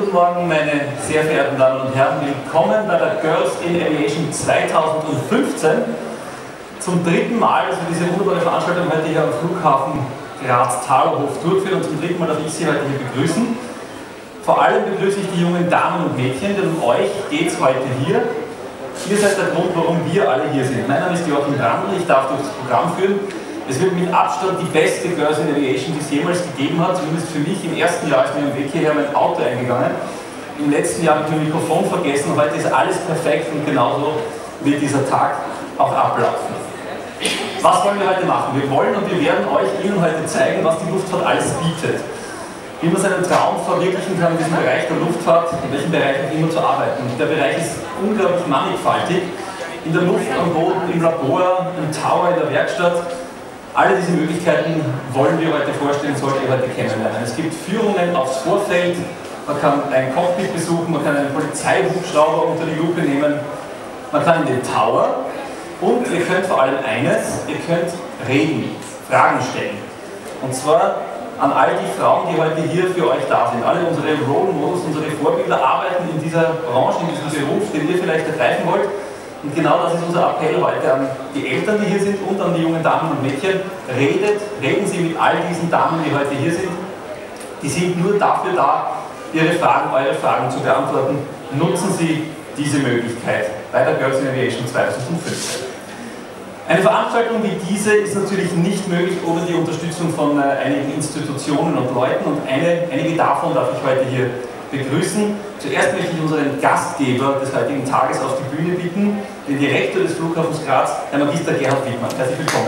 Guten Morgen, meine sehr verehrten Damen und Herren. Willkommen bei der Girls in Aviation 2015. Zum dritten Mal, dass wir diese wunderbare Veranstaltung heute hier am Flughafen Graz-Thalerhof durchführen, und zum dritten Mal darf ich Sie heute hier begrüßen. Vor allem begrüße ich die jungen Damen und Mädchen, denn um euch geht es heute hier. Ihr seid der Grund, warum wir alle hier sind. Mein Name ist Joachim Brandl, ich darf durch das Programm führen. Es wird mit Abstand die beste Girls in Aviation, die es jemals gegeben hat, zumindest für mich. Im ersten Jahr ist mir am Weg hierher mein Auto eingegangen. Im letzten Jahr habe ich mein Mikrofon vergessen. Heute ist alles perfekt und genauso wird dieser Tag auch ablaufen. Was wollen wir heute machen? Wir wollen und wir werden Ihnen heute zeigen, was die Luftfahrt alles bietet. Wie man seinen Traum verwirklichen kann in diesem Bereich der Luftfahrt, in welchem Bereich auch immer zu arbeiten. Und der Bereich ist unglaublich mannigfaltig. In der Luft, am Boden, im Labor, im Tower, in der Werkstatt. Alle diese Möglichkeiten wollen wir heute vorstellen, sollt ihr heute kennenlernen. Es gibt Führungen aufs Vorfeld, man kann ein Cockpit besuchen, man kann einen Polizeihubschrauber unter die Lupe nehmen, man kann in den Tower und ihr könnt vor allem eines, ihr könnt reden, Fragen stellen. Und zwar an all die Frauen, die heute hier für euch da sind. Alle unsere Role Models, unsere Vorbilder arbeiten in dieser Branche, in diesem Beruf, den ihr vielleicht ergreifen wollt. Und genau das ist unser Appell heute an die Eltern, die hier sind, und an die jungen Damen und Mädchen. Reden Sie mit all diesen Damen, die heute hier sind. Die sind nur dafür da, Ihre Fragen, eure Fragen zu beantworten. Nutzen Sie diese Möglichkeit bei der Girls in Aviation 2015. Eine Veranstaltung wie diese ist natürlich nicht möglich ohne die Unterstützung von einigen Institutionen und Leuten, und einige davon darf ich heute hier begrüßen. Zuerst möchte ich unseren Gastgeber des heutigen Tages auf die Bühne bitten, den Direktor des Flughafens Graz, Herr Magister Gerhard Wittmann. Herzlich willkommen.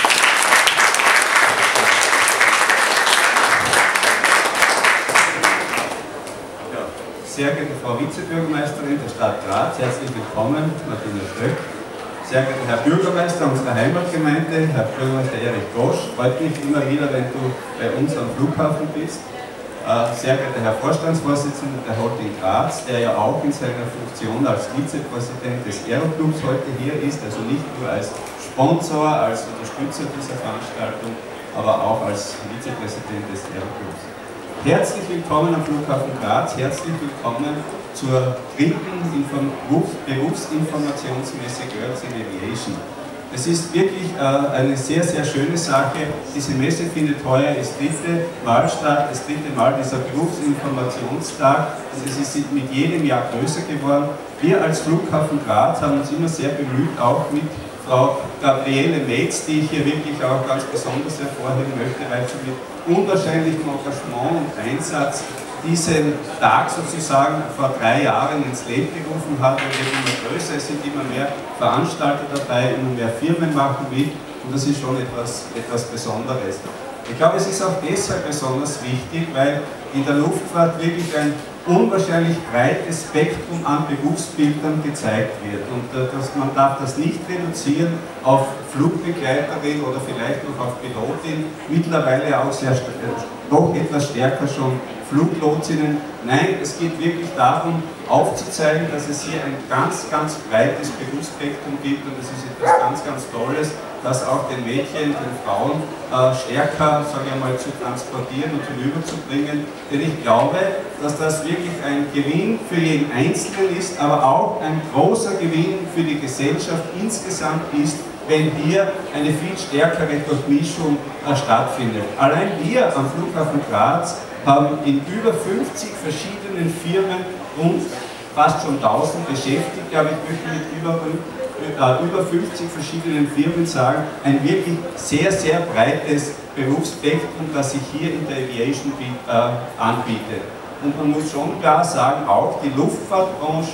Ja, sehr geehrte Frau Vizebürgermeisterin der Stadt Graz, herzlich willkommen, Martina Stöck. Sehr geehrter Herr Bürgermeister unserer Heimatgemeinde, Herr Bürgermeister Erich Gosch, freut mich immer wieder, wenn du bei uns am Flughafen bist. Sehr geehrter Herr Vorstandsvorsitzender der Holding Graz, der ja auch in seiner Funktion als Vizepräsident des Aeroclubs heute hier ist, also nicht nur als Sponsor, als Unterstützer dieser Veranstaltung, aber auch als Vizepräsident des Aeroclubs. Herzlich willkommen am Flughafen Graz, herzlich willkommen zur dritten Berufsinformationsmesse Girls in Aviation. Es ist wirklich eine sehr, sehr schöne Sache. Diese Messe findet heuer das dritte Mal statt, das dritte Mal dieser Berufsinformationstag, und es ist mit jedem Jahr größer geworden. Wir als Flughafen Graz haben uns immer sehr bemüht, auch mit Frau Gabriele Metz, die ich hier wirklich auch ganz besonders hervorheben möchte, weil sie mit unwahrscheinlichem Engagement und Einsatz diesen Tag sozusagen vor 3 Jahren ins Leben gerufen hat. Er wird immer größer, es sind immer mehr Veranstalter dabei, immer mehr Firmen machen mit, und das ist schon etwas Besonderes. Ich glaube, es ist auch deshalb besonders wichtig, weil in der Luftfahrt wirklich ein unwahrscheinlich breites Spektrum an Berufsbildern gezeigt wird, und man darf das nicht reduzieren auf Flugbegleiterin oder vielleicht noch auf Pilotin, mittlerweile auch doch etwas stärker schon Fluglotsinnen. Nein, es geht wirklich darum, aufzuzeigen, dass es hier ein ganz, ganz breites Berufsspektrum gibt, und es ist etwas ganz, ganz Tolles, das auch den Mädchen, den Frauen stärker, sage ich mal, zu transportieren und hinüberzubringen. Denn ich glaube, dass das wirklich ein Gewinn für jeden Einzelnen ist, aber auch ein großer Gewinn für die Gesellschaft insgesamt ist, wenn hier eine viel stärkere Durchmischung stattfindet. Allein wir am Flughafen Graz haben in über 50 verschiedenen Firmen rund fast schon 1000 Beschäftigte, aber ich möchte mit über 50 verschiedenen Firmen sagen, ein wirklich sehr, sehr breites Berufsspektrum, das sich hier in der Aviation anbietet. Und man muss schon klar sagen, auch die Luftfahrtbranche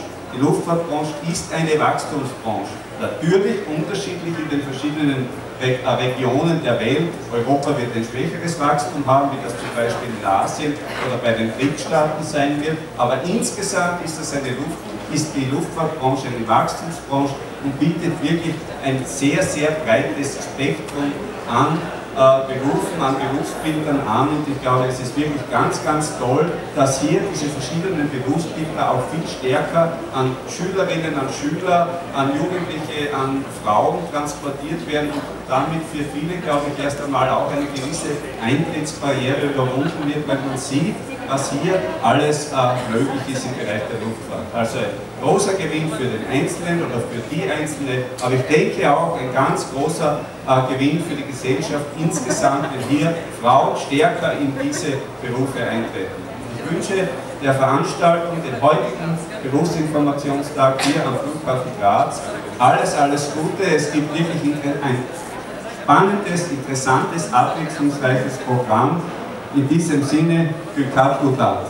ist eine Wachstumsbranche. Natürlich unterschiedlich in den verschiedenen Regionen der Welt. Europa wird ein schwächeres Wachstum haben, wie das zum Beispiel in Asien oder bei den BRICS-Staaten sein wird. Aber insgesamt ist die Luftfahrtbranche eine Wachstumsbranche und bietet wirklich ein sehr, sehr breites Spektrum an Berufen, an Berufsbildern an, und ich glaube, es ist wirklich ganz, ganz toll, dass hier diese verschiedenen Berufsbilder auch viel stärker an Schülerinnen, an Schüler, an Jugendliche, an Frauen transportiert werden. Und damit für viele, glaube ich, erst einmal auch eine gewisse Eintrittsbarriere überwunden wird, weil man sieht, was hier alles möglich ist im Bereich der Luftfahrt. Also ein großer Gewinn für den Einzelnen oder für die Einzelne, aber ich denke auch ein ganz großer Gewinn für die Gesellschaft insgesamt, wenn hier Frauen stärker in diese Berufe eintreten. Ich wünsche der Veranstaltung, den heutigen Berufsinformationstag hier am Flughafen Graz, alles Gute. Es gibt wirklich ein spannendes, interessantes, abwechslungsreiches Programm. In diesem Sinne, Glück gehabt, gut Abend.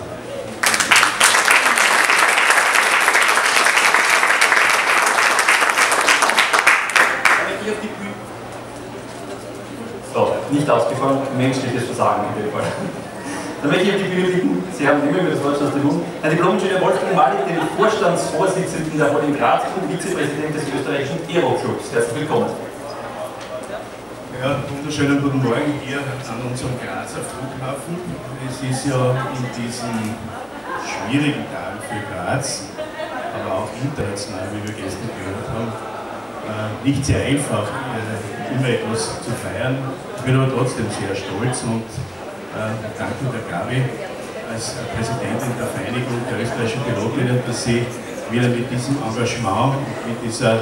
So, nicht ausgefallen, menschliches Versagen in dem Fall. Dann möchte ich auf die Bühne bitten, Sie haben immer wieder das Wort aus der Lust, Herr Diplom-Ingenieur Wolfgang Malik, den Vorstandsvorsitzenden der Holding Graz und Vizepräsident des österreichischen Aero-Clubs. Herzlich willkommen. Ja, wunderschönen guten Morgen hier an unserem Grazer Flughafen. Es ist ja in diesen schwierigen Tagen für Graz, aber auch international, wie wir gestern gehört haben, nicht sehr einfach, immer etwas zu feiern. Ich bin aber trotzdem sehr stolz und danke der Gabi als Präsidentin der Vereinigung der österreichischen Pilotinnen, dass sie wieder mit diesem Engagement, mit dieser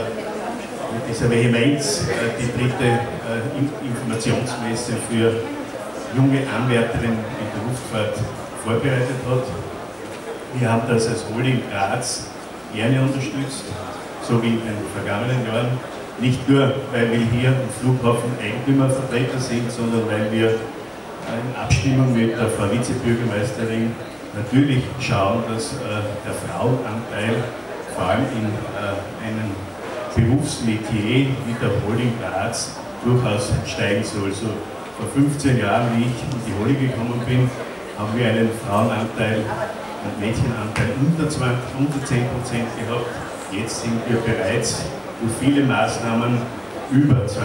Vehemenz die dritte Informationsmesse für junge Anwärterinnen in der Luftfahrt vorbereitet hat. Wir haben das als Holding Graz gerne unterstützt, so wie in den vergangenen Jahren. Nicht nur, weil wir hier am Flughafen Eigentümervertreter sind, sondern weil wir in Abstimmung mit der Frau Vizebürgermeisterin natürlich schauen, dass der Frauenanteil vor allem in einem Berufsmetier wie der Holding Graz durchaus steigen soll. So vor 15 Jahren, wie ich in die Holding gekommen bin, haben wir einen Frauenanteil, einen Mädchenanteil unter 10% gehabt. Jetzt sind wir bereits durch viele Maßnahmen über 20%,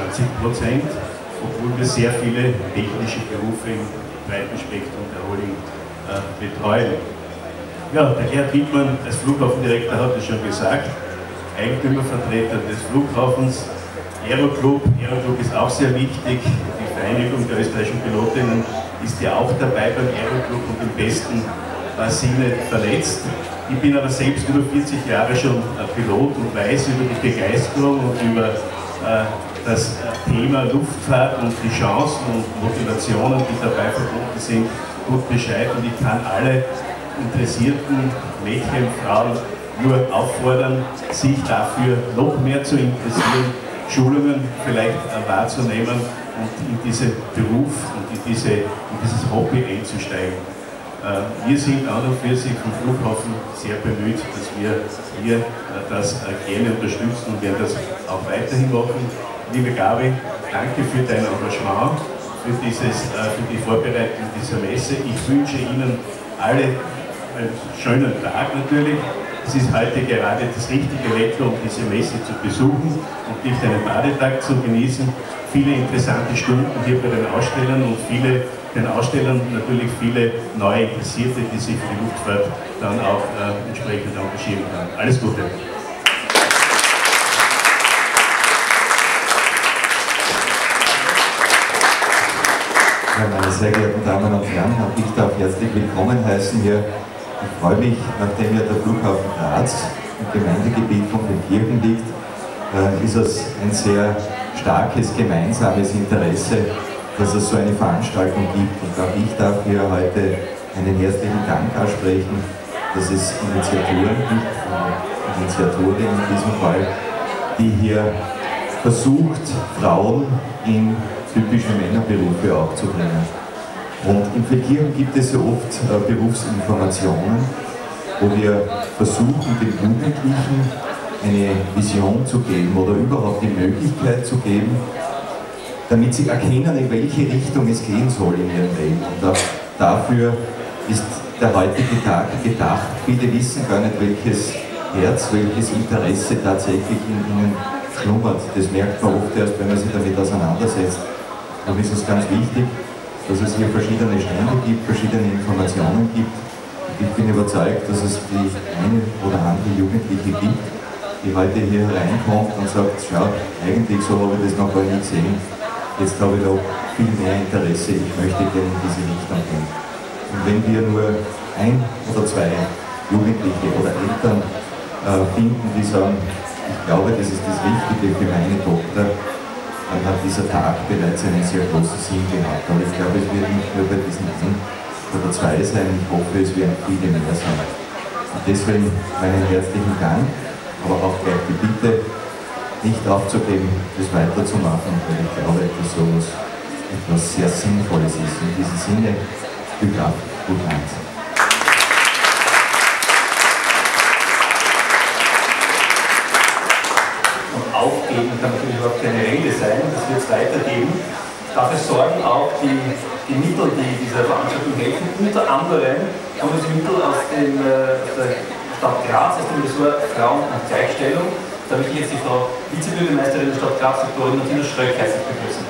obwohl wir sehr viele technische Berufe im breiten Spektrum der Holding betreuen. Ja, der Gerhard Wittmann als Flughafendirektor hat es schon gesagt, Eigentümervertreter des Flughafens, Aero-Club ist auch sehr wichtig, die Vereinigung der österreichischen Pilotinnen ist ja auch dabei beim Aero-Club und im besten Sinne vernetzt. Ich bin aber selbst über 40 Jahre schon Pilot und weiß über die Begeisterung und über das Thema Luftfahrt und die Chancen und Motivationen, die dabei verbunden sind, gut Bescheid, und ich kann alle interessierten Mädchen, Frauen nur auffordern, sich dafür noch mehr zu interessieren, Schulungen vielleicht wahrzunehmen und in diesen Beruf und in dieses Hobby einzusteigen. Wir sind an und für sich vom Flughafen sehr bemüht, dass wir hier das gerne unterstützen und werden das auch weiterhin machen. Liebe Gabi, danke für dein Engagement, für die Vorbereitung dieser Messe. Ich wünsche Ihnen alle einen schönen Tag natürlich. Es ist heute gerade das richtige Wetter, um diese Messe zu besuchen und nicht einen Badetag zu genießen. Viele interessante Stunden hier bei den Ausstellern und den Ausstellern natürlich viele neue Interessierte, die sich für die Luftfahrt dann auch entsprechend engagieren können. Alles Gute! Meine sehr geehrten Damen und Herren, ich darf herzlich willkommen heißen hier. Ich freue mich, nachdem ja der Flughafen Graz im Gemeindegebiet von den Kirchen liegt, ist es ein sehr starkes gemeinsames Interesse, dass es so eine Veranstaltung gibt. Und auch ich darf hier heute einen herzlichen Dank aussprechen, dass es Initiatoren gibt, Initiatorin in diesem Fall, die hier versucht, Frauen in typische Männerberufe auch zu bringen. Und in Feldkirchen gibt es ja oft Berufsinformationen, wo wir versuchen, den Jugendlichen eine Vision zu geben oder überhaupt die Möglichkeit zu geben, damit sie erkennen, in welche Richtung es gehen soll in ihrem Leben. Und auch dafür ist der heutige Tag gedacht. Viele wissen gar nicht, welches Herz, welches Interesse tatsächlich in ihnen schlummert. Das merkt man oft erst, wenn man sich damit auseinandersetzt. Darum ist es ganz wichtig, dass es hier verschiedene Stände gibt, verschiedene Informationen gibt. Und ich bin überzeugt, dass es die eine oder andere Jugendliche gibt, die heute hier reinkommt und sagt, schau, eigentlich so habe ich das noch gar nicht gesehen. jetzt habe ich noch viel mehr Interesse, ich möchte gerne in diese Richtung gehen. Und wenn wir nur ein oder zwei Jugendliche oder Eltern finden, die sagen, ich glaube, das ist das Richtige für meine Tochter, dann hat dieser Tag bereits einen sehr großen Sinn gehabt. Aber ich glaube, es wird nicht nur bei diesen ein oder zwei sein, ich hoffe, es werden viele mehr sein. Und deswegen meinen herzlichen Dank, aber auch gleich die Bitte, nicht aufzugeben, das weiterzumachen, weil ich glaube, dass sowas etwas sehr Sinnvolles ist. In diesem Sinne, viel Kraft, guten Abend. Aufgeben kann natürlich überhaupt keine Rede sein, das wird es weitergeben. Dafür sorgen auch die Mittel, die dieser Veranstaltung helfen. Unter anderem kommen diese Mittel aus der Stadt Graz, aus dem Ressort Frauen und Gleichstellung. Da möchte ich jetzt die Frau Vizebürgermeisterin der Stadt Graz, Dr. Martina Schröck, herzlich begrüßen.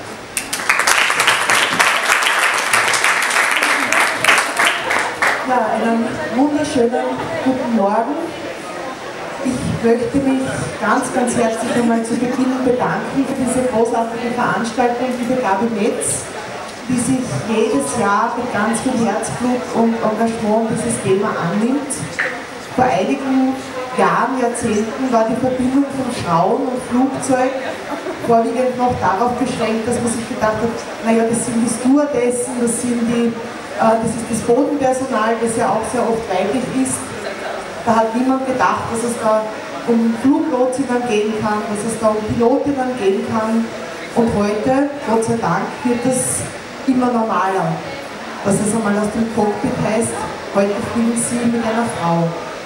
Ja, einen wunderschönen guten Morgen. Ich möchte mich ganz herzlich einmal zu Beginn bedanken für diese großartige Veranstaltung, liebe Gabi Metz, die sich jedes Jahr mit ganz viel Herzblut und Engagement dieses Thema annimmt. Vor einigen Jahren, Jahrzehnten war die Verbindung von Frauen und Flugzeug vorwiegend noch darauf beschränkt, dass man sich gedacht hat, naja, das sind die Stewardessen, das ist das Bodenpersonal, das ja auch sehr oft weiblich ist. Da hat niemand gedacht, dass es da um Fluglotsinnen gehen kann, dass es da um Pilotinnen gehen kann. Und heute, Gott sei Dank, wird es immer normaler. Dass es einmal aus dem Cockpit heißt, heute fliegen Sie mit einer Frau.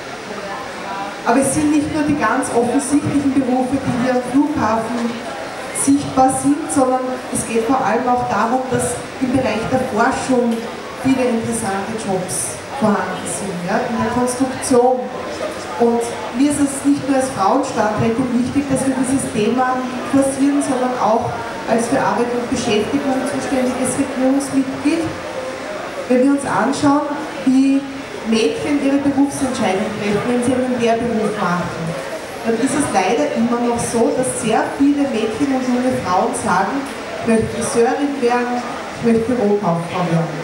Aber es sind nicht nur die ganz offensichtlichen Berufe, die hier am Flughafen sichtbar sind, sondern es geht vor allem auch darum, dass im Bereich der Forschung viele interessante Jobs vorhanden sind, ja, in der Konstruktion. Und mir ist es nicht nur als Frauenstadträtin wichtig, dass wir dieses Thema forcieren, sondern auch als für Arbeit und Beschäftigung zuständiges Regierungsmitglied. Wenn wir uns anschauen, wie Mädchen ihre Berufsentscheidung treffen, wenn sie einen Lehrberuf machen, dann ist es leider immer noch so, dass sehr viele Mädchen und junge Frauen sagen, ich möchte Friseurin werden, ich möchte Bürokauffrau werden.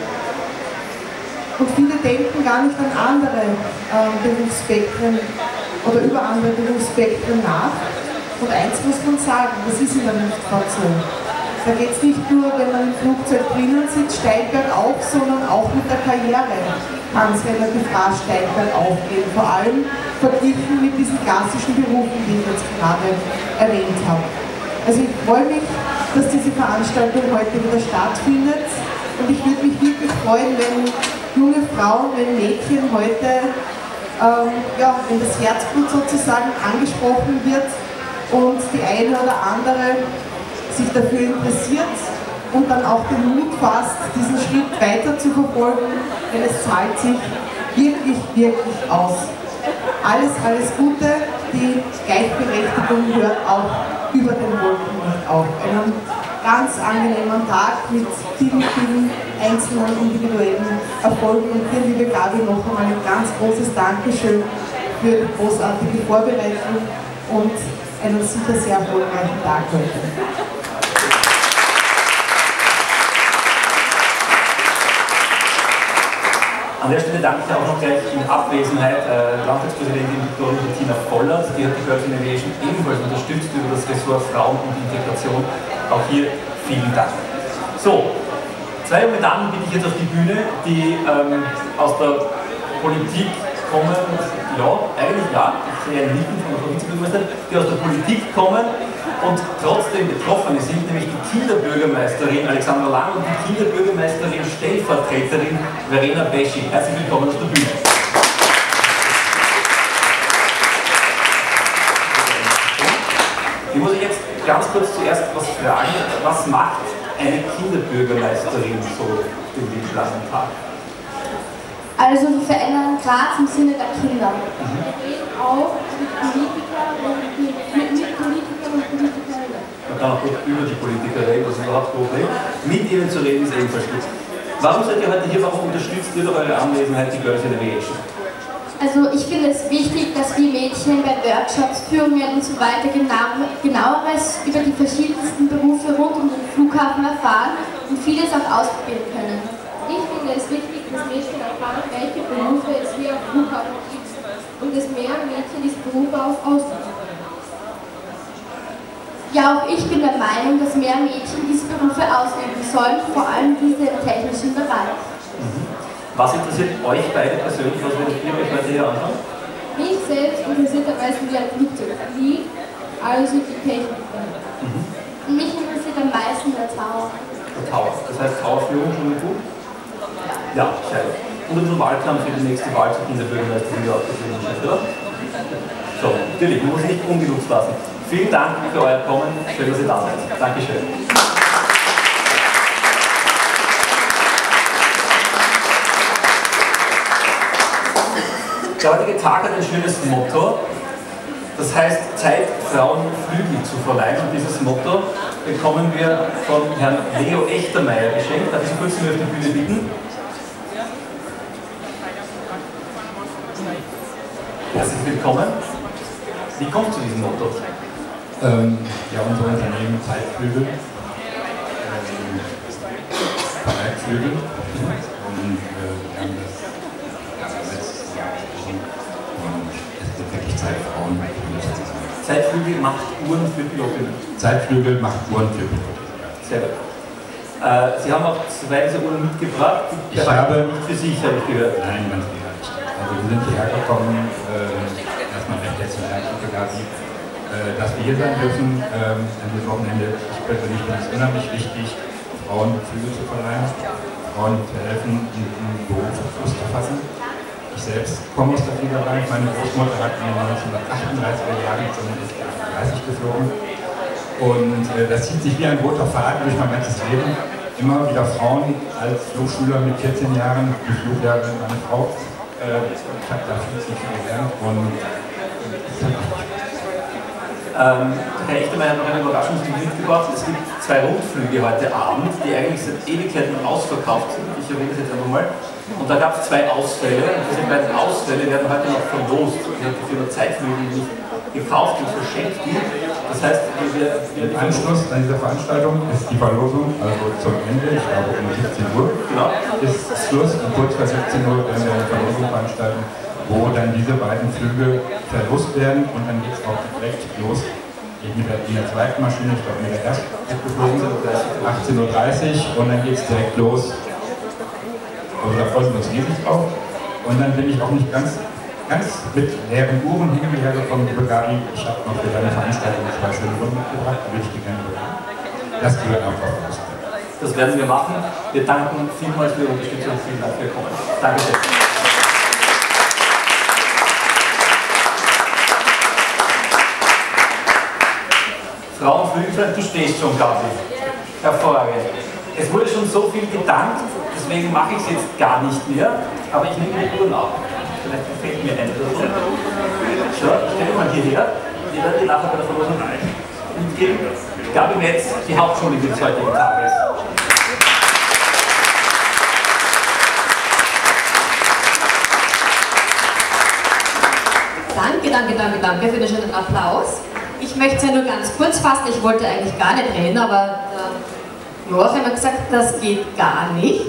Und viele denken gar nicht an andere Berufsspektren oder über andere Berufsspektren nach. Und eins muss man sagen, das ist in der Luftfahrt so. Da geht es nicht nur, wenn man im Flugzeug drinnen sitzt, steil bergauf, sondern auch mit der Karriere kann es relativ rasch steil bergauf gehen. Vor allem verglichen mit diesen klassischen Berufen, die ich jetzt gerade erwähnt habe. Also ich freue mich, dass diese Veranstaltung heute wieder stattfindet. Und ich würde mich wirklich freuen, wenn junge Frauen, wenn Mädchen heute, wenn das Herzblut sozusagen angesprochen wird und die eine oder andere sich dafür interessiert und dann auch den Mut fasst, diesen Schritt weiter zu verfolgen, denn es zahlt sich wirklich aus. Alles Gute, die Gleichberechtigung hört auch über den Wolken nicht auf. Einen ganz angenehmen Tag mit vielen einzelnen individuellen Erfolgen. Und hier, liebe Gabi, noch einmal ein ganz großes Dankeschön für die großartige Vorbereitung und einen sicher sehr erfolgreichen Tag heute. An der Stelle danke ich auch noch gleich in Abwesenheit Landtagspräsidentin Dr. Martina Vollert, die hat die Girls in Aviation ebenfalls unterstützt über das Ressort Frauen und Integration. Auch hier vielen Dank. So, zwei junge Damen bitte ich jetzt auf die Bühne, die aus der Politik kommen, ich sehe ein Nicken von der Vizebürgermeisterin, die aus der Politik kommen und trotzdem Betroffene sind, nämlich die Kinderbürgermeisterin Alexandra Lang und die Kinderbürgermeisterin Stellvertreterin Verena Besching. Herzlich willkommen auf der Bühne. Ich muss jetzt ganz kurz zuerst was fragen. Was macht eine Kinderbürgermeisterin so den langen Tag? Also wir verändern Graz im Sinne der Kinder. Wir reden auch mit Politikern und Politikerinnen. Man kann auch gut über die Politiker reden, das ist überhaupt kein Problem. Mit ihnen zu reden ist ebenfalls gut. Warum seid ihr heute hier? Warum unterstützt ihr durch eure Anwesenheit die Girls in Aviation? Also ich finde es wichtig, dass wir Mädchen bei Workshops, Führungen und so weiter genaueres über die verschiedensten Berufe rund um den Flughafen erfahren und vieles auch ausprobieren können. Ich finde es wichtig, dass Mädchen erfahren, welche Berufe es hier am Flughafen gibt und dass mehr Mädchen diese Berufe auch ausüben können. Ja, auch ich bin der Meinung, dass mehr Mädchen diese Berufe ausüben sollen, vor allem diese im technischen Bereich. Was interessiert euch beide persönlich, was werdet ihr euch heute hier anschauen? Mich selbst interessiert am meisten die Flugzeugflieg, also die Technik. Und mich interessiert am meisten der Tower. Der Tower. Das heißt Towerführung schon gut? Ja, sehr gut. Und unseren Wahlkampf für die nächste Wahl zu dieser Bürgermeisterin wieder aufgeschrieben ist, oder? So, natürlich, man muss nicht ungenutzt lassen. Vielen Dank für euer Kommen, schön, dass ihr da seid. Dankeschön. Der heutige Tag hat ein schönes Motto, das heißt Zeit, Frauen Flügel zu verleihen. Und dieses Motto bekommen wir von Herrn Leo Echtermeier geschenkt. Darf ich Sie kurz auf die Bühne bitten? Herzlich willkommen. Wie kommt es zu diesem Motto? Ja, unser Unternehmen Zeitflügel, verleiht Flügel und wir haben das letztes Jahr gesprochen und es wird wirklich Zeit, Frauen Flügel zu sein. Zeitflügel macht Uhren für Pilotinnen. Zeitflügel macht Uhren für Pilotinnen. Sehr gut. Sie haben auch zwei dieser Uhren mitgebracht. Ich habe nicht für sich, habe ich gehört. Nein, ganz sicher nicht. Also wir sind hierher gekommen, erstmal recht herzlichen Dank, Gabi, dass wir hier sein dürfen an diesem Wochenende. Ich persönlich finde es unheimlich wichtig, Frauen Flügel zu verleihen, Frauen zu helfen, ihren Beruf Fuß zu fassen. Ich selbst komme aus der Fliegerei. Meine Großmutter hat in den 1938er Jahren zum SG-38 geflogen. Und das zieht sich wie ein roter Faden durch mein ganzes Leben. Immer wieder Frauen als Flugschüler mit 14 Jahren, die Fluglehrerin, meine Frau. Ich habe da viel gelernt und Herr Echtermeier hat noch eine Überraschung mitgebracht. Es gibt zwei Rundflüge heute Abend, die eigentlich seit Ewigkeiten ausverkauft sind. Ich erwähne das jetzt einfach mal. Und da gab es zwei Ausfälle. Und diese beiden Ausfälle werden heute noch verlost. Die hat die Firma Zeitflüge nicht gekauft und verschenkt die. Das heißt, im Anschluss an dieser Veranstaltung ist die Verlosung, also zum Ende, ich glaube um 17 Uhr, genau, ist Schluss und kurz vor 17 Uhr werden wir eine Verlosung veranstalten, wo dann diese beiden Flüge verlost werden und dann geht es auch direkt los mit der zweiten Maschine, ich glaube mit der ersten geflogen, 18:30 Uhr und dann geht es direkt los. Also da freuen wir uns riesig drauf. Und dann bin ich auch nicht ganz mit leeren Uhren hingekommen, liebe Gabi. Ich habe noch für deine Veranstaltung zwei schöne Runden mitgebracht, die würde ich dir gerne übergeben. Das gehört einfach raus. Das werden wir machen. Wir danken vielmals für Ihre Unterstützung. Vielen Dank für Ihr Kommen. Dankeschön. Frauenflügel, du stehst schon, Gabi. Hervorragend. Es wurde schon so viel gedankt, deswegen mache ich es jetzt gar nicht mehr, aber ich nehme die Uhren ab. Vielleicht gefällt mir eine davon. So, ich stelle mal hierher. Wir werden die nachher bei der Verlosung mitgeben. Gabi Metz, die Hauptschule des heutigen Tages. Danke für den schönen Applaus. Ich möchte es ja nur ganz kurz fassen, ich wollte eigentlich gar nicht reden, aber Joachim hat gesagt, das geht gar nicht.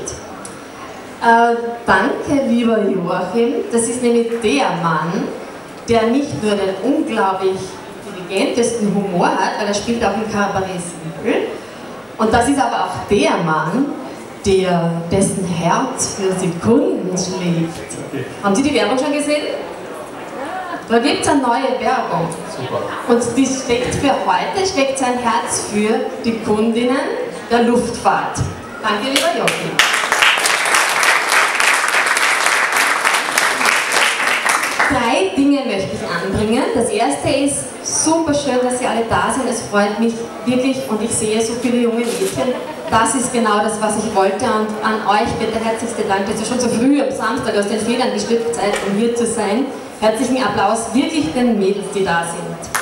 Danke, lieber Joachim. Das ist nämlich der Mann, der nicht nur den unglaublich intelligentesten Humor hat, weil er spielt auch im Cabaret Siebel. Und das ist aber auch der Mann, dessen Herz für Sekunden schlägt. Haben Sie die Werbung schon gesehen? Da gibt es eine neue Werbung. Super. Und die steckt für heute, steckt sein Herz für die Kundinnen der Luftfahrt. Danke, lieber Joachim. Drei Dinge möchte ich anbringen. Das erste ist, super schön, dass Sie alle da sind. Es freut mich wirklich und ich sehe so viele junge Mädchen. Das ist genau das, was ich wollte. Und an euch bitte herzlichste Dank, dass ihr schon so früh am Samstag aus den Federn geschlüpft seid, um hier zu sein. Herzlichen Applaus wirklich den Mädels, die da sind.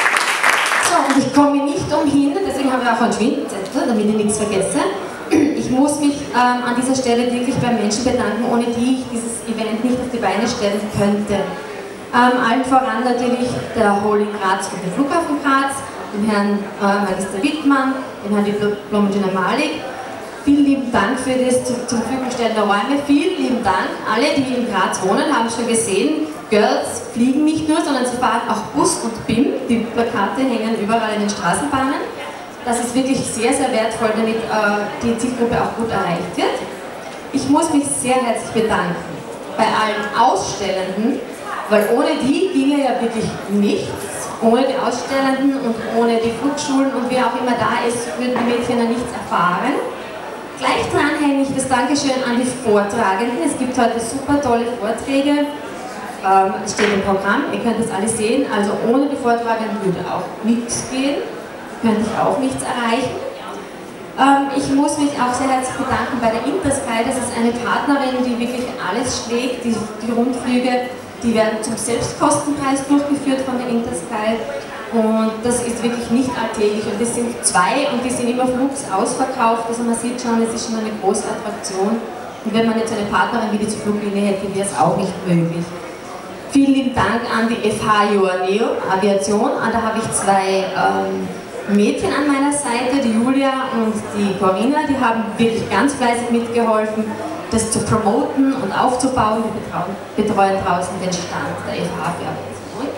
So, und ich komme nicht umhin, deswegen habe ich auch einen Schwindzettel, damit ich nichts vergesse. Ich muss mich an dieser Stelle wirklich bei Menschen bedanken, ohne die ich dieses Event nicht auf die Beine stellen könnte. Allen voran natürlich der Holding Graz und der Flughafen Graz, dem Herrn Magister Wittmann, dem Herrn Diplom-Ingenieur Malik. Vielen lieben Dank für das zum Verfügungstellen der Räume. Vielen lieben Dank. Alle, die in Graz wohnen, haben schon gesehen, Girls fliegen nicht nur, sondern sie fahren auch Bus und BIM. Die Plakate hängen überall in den Straßenbahnen. Das ist wirklich sehr, sehr wertvoll, damit die Zielgruppe auch gut erreicht wird. Ich muss mich sehr herzlich bedanken bei allen Ausstellenden, weil ohne die ginge ja wirklich nichts. Ohne die Ausstellenden und ohne die Flugschulen und wer auch immer da ist, würden die Mädchen ja nichts erfahren. Gleich dran hänge ich das Dankeschön an die Vortragenden. Es gibt heute super tolle Vorträge. Es steht im Programm, ihr könnt das alles sehen. Also ohne die Vortragenden würde auch nichts gehen. Könnte ich auch nichts erreichen. Ich muss mich auch sehr herzlich bedanken bei der Intersky. Das ist eine Partnerin, die wirklich alles schlägt. Die Rundflüge, die werden zum Selbstkostenpreis durchgeführt von der Intersky. Und das ist wirklich nicht alltäglich. Und das sind zwei und die sind immer flugs ausverkauft. Also man sieht schon, es ist schon eine große Attraktion. Und wenn man jetzt eine Partnerin wie die zur Fluglinie hätte, wäre es auch nicht möglich. Vielen lieben Dank an die FH Joanneo Aviation. Da habe ich zwei Mädchen an meiner Seite, die Julia und die Corinna. Die haben wirklich ganz fleißig mitgeholfen, das zu promoten und aufzubauen. Wir betreuen draußen den Stand der FH für Aviation.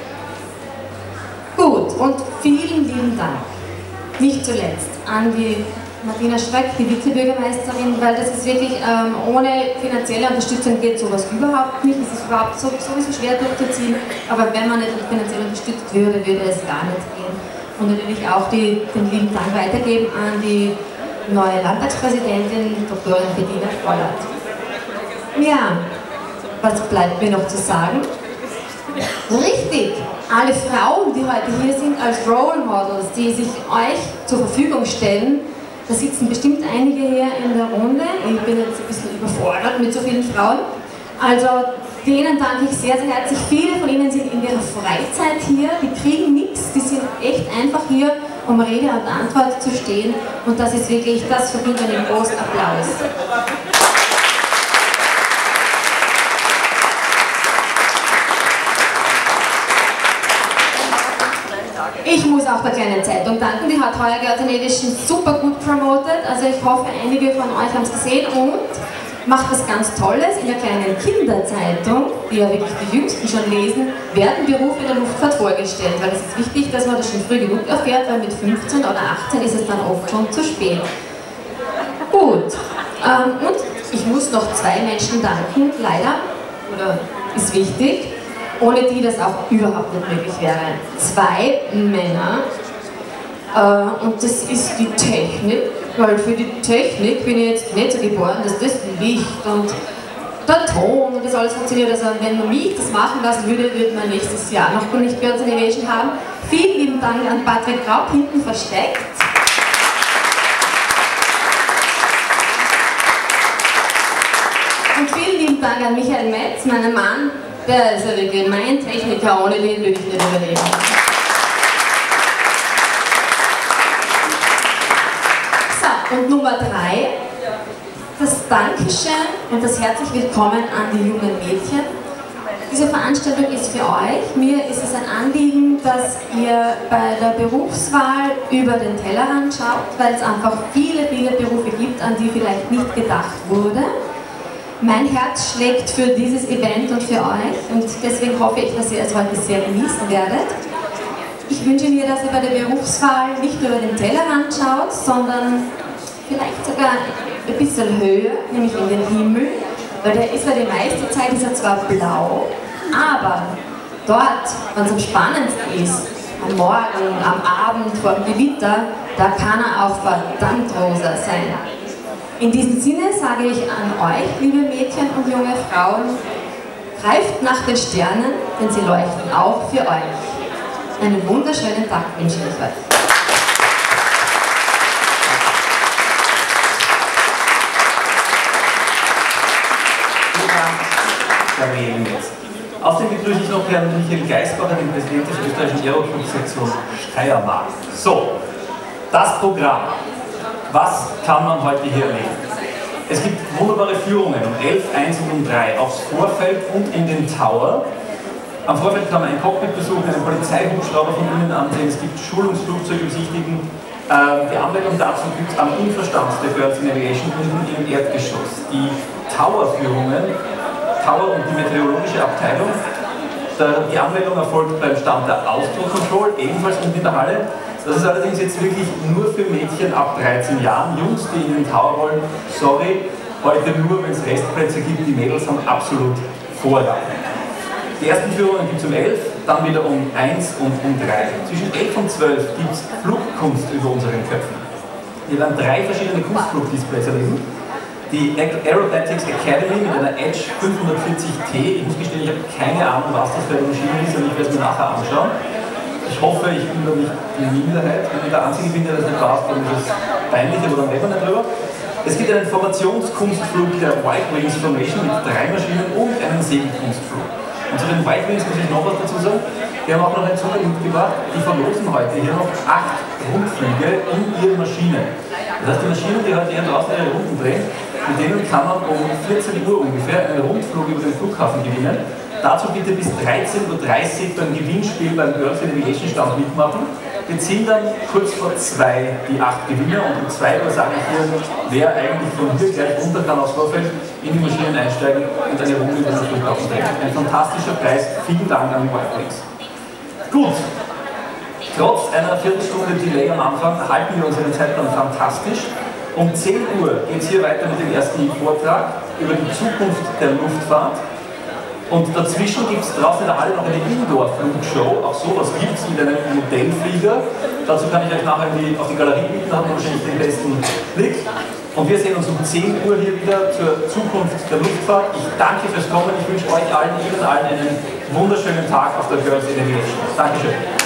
Gut, und vielen lieben Dank, nicht zuletzt, an die Martina Schreck, die Vizebürgermeisterin, weil das ist wirklich, ohne finanzielle Unterstützung geht sowas überhaupt nicht. Es ist überhaupt sowieso schwer durchzuziehen, aber wenn man nicht finanziell unterstützt würde, würde es gar nicht gehen. Und natürlich auch den lieben Dank weitergeben an die neue Landtagspräsidentin, Dr. Bettina Vollert. Ja, was bleibt mir noch zu sagen? Richtig, alle Frauen, die heute hier sind als Role Models, die sich euch zur Verfügung stellen, da sitzen bestimmt einige hier in der Runde. Ich bin jetzt ein bisschen überfordert mit so vielen Frauen. Also denen danke ich sehr, sehr herzlich. Viele von ihnen sind in ihrer Freizeit hier, die kriegen nichts, die sind echt einfach hier, um Rede und Antwort zu stehen. Und das ist wirklich, das verdient einen großen Applaus. Ich muss auch der kleinen Zeitung danken, die hat heuer Girls in Aviation super gut promotet. Also ich hoffe, einige von euch haben es gesehen und macht was ganz Tolles. In der kleinen Kinderzeitung, die ja wirklich die Jüngsten schon lesen, werden Berufe in der Luftfahrt vorgestellt, weil es ist wichtig, dass man das schon früh genug erfährt, weil mit 15 oder 18 ist es dann oft schon zu spät. Gut, und ich muss noch zwei Menschen danken, leider, oder ist wichtig, ohne die das auch überhaupt nicht möglich wäre. Zwei Männer, und das ist die Technik, weil für die Technik bin ich jetzt nicht so geboren, dass das Licht und der Ton und das alles funktioniert. Also wenn man mich das machen lassen würde, würde man nächstes Jahr noch nicht Girls in Aviation haben. Vielen lieben Dank an Patrick Raub, hinten versteckt. Und vielen lieben Dank an Michael Metz, meinen Mann. Der ist ja wirklich mein Techniker, ohne den würde ich nicht überleben. So, und Nummer 3, das Dankeschön und das herzlich Willkommen an die jungen Mädchen. Diese Veranstaltung ist für euch. Mir ist es ein Anliegen, dass ihr bei der Berufswahl über den Tellerrand schaut, weil es einfach viele, viele Berufe gibt, an die vielleicht nicht gedacht wurde. Mein Herz schlägt für dieses Event und für euch und deswegen hoffe ich, dass ihr es heute sehr genießen werdet. Ich wünsche mir, dass ihr bei der Berufswahl nicht nur über den Tellerrand schaut, sondern vielleicht sogar ein bisschen höher, nämlich in den Himmel, weil der ist ja die meiste Zeit ist er zwar blau, aber dort, wenn es am spannendsten ist, am Morgen, am Abend, vor dem Gewitter, da kann er auch verdammt rosa sein. In diesem Sinne sage ich an euch, liebe Mädchen und junge Frauen, greift nach den Sternen, denn sie leuchten auch für euch. Einen wunderschönen Tag wünsche ich euch. Außerdem begrüße ich noch Herrn Michael Geisbacher, den Präsidenten der österreichischen Aeroclub-Sektion Steiermark. So, das Programm. Was kann man heute hier erleben? Es gibt wunderbare Führungen um 11, 1 und um 3 aufs Vorfeld und in den Tower. Am Vorfeld kann man ein Cockpit besuchen, einen Polizeihubschrauber von innen ansehen, es gibt Schulungsflugzeuge besichtigen. Die Anmeldung dazu gibt es am Infrastand der Girls in Aviation unten im Erdgeschoss. Die Tower-Führungen, Tower und die meteorologische Abteilung, die Anmeldung erfolgt beim Stand der Austro Control, ebenfalls unten in der Halle. Das ist allerdings jetzt wirklich nur für Mädchen ab 13 Jahren. Jungs, die in den Tower wollen, sorry, heute nur, wenn es Restplätze gibt. Die Mädels haben absolut Vorrang. Die ersten Führungen gibt es um 11, dann wieder um 1 und um 3. Zwischen 11 und 12 gibt es Flugkunst über unseren Köpfen. Wir werden 3 verschiedene Kunstflugdisplays erleben. Die Aerobatics Academy mit einer Edge 540T. Ich muss gestehen, ich habe keine Ahnung, was das für eine Maschine ist, und ich werde es mir nachher anschauen. Ich hoffe, ich bin da nicht die Minderheit. Wenn ich der Einzige bin, der das nicht weiß, dann ist es peinlich, aber dann reden wir nicht drüber. Es gibt einen Formationskunstflug der White Wings Formation mit 3 Maschinen und einen Segelkunstflug. Und zu den White Wings muss ich noch was dazu sagen. Wir haben auch noch einen Zugang mitgebracht. Die verlosen heute hier noch 8 Rundflüge in ihren Maschinen. Das heißt, die Maschinen, die heute hier draußen ihre Runden drehen, mit denen kann man um 14 Uhr ungefähr einen Rundflug über den Flughafen gewinnen. Dazu bitte bis 13:30 Uhr beim Gewinnspiel beim Girls in Aviation Stand mitmachen. Wir ziehen dann kurz vor 2 die 8 Gewinner und um 2 Uhr sage ich hier, wer eigentlich von hier gleich runter kann aufs Vorfeld, in die Maschinen einsteigen und eine Runde über den Flughafen drehen. Ein fantastischer Preis, vielen Dank an die White Wings. Gut, trotz einer Viertelstunde Delay am Anfang halten wir unseren Zeitplan fantastisch. Um 10 Uhr geht es hier weiter mit dem ersten Vortrag über die Zukunft der Luftfahrt. Und dazwischen gibt es draußen in der Halle noch eine Indoor-Flugshow. Auch sowas gibt es mit einem Modellflieger. Dazu kann ich euch nachher auf die Galerie bitten, da haben wir wahrscheinlich den besten Blick. Und wir sehen uns um 10 Uhr hier wieder zur Zukunft der Luftfahrt. Ich danke fürs Kommen. Ich wünsche euch allen, Ihnen allen einen wunderschönen Tag auf der Girls in Aviation. Dankeschön.